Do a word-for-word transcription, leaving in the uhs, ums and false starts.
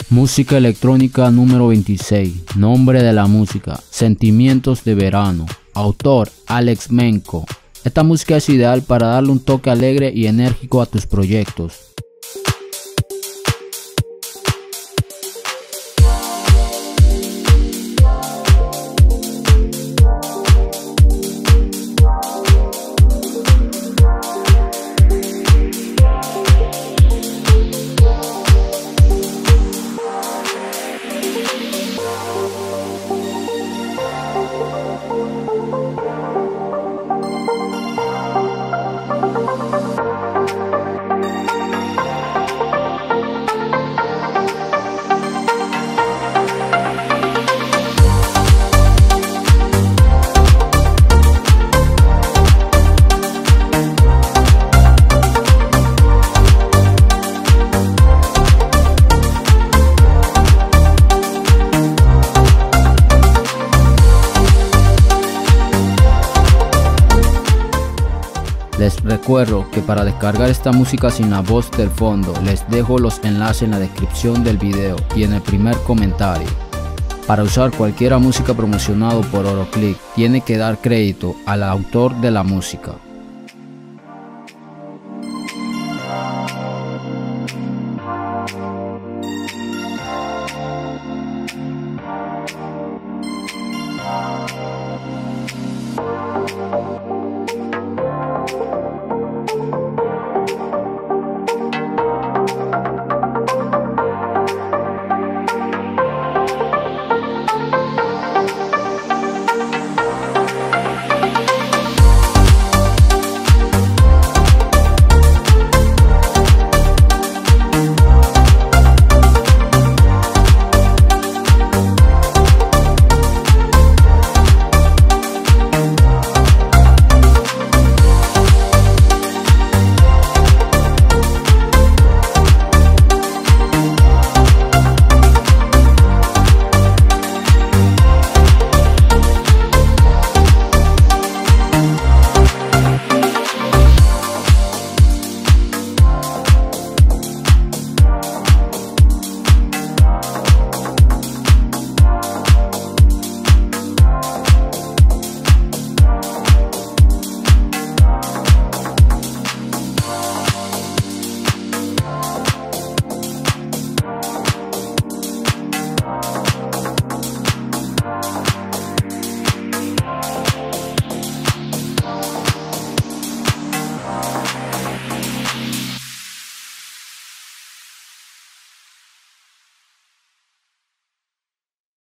Música electrónica número veintiséis. Nombre de la música: Sentimientos de verano. Autor: Alex Menko. Esta música es ideal para darle un toque alegre y enérgico a tus proyectos. Les recuerdo que para descargar esta música sin la voz del fondo, les dejo los enlaces en la descripción del video y en el primer comentario. Para usar cualquier música promocionado por Oroclick, tiene que dar crédito al autor de la música.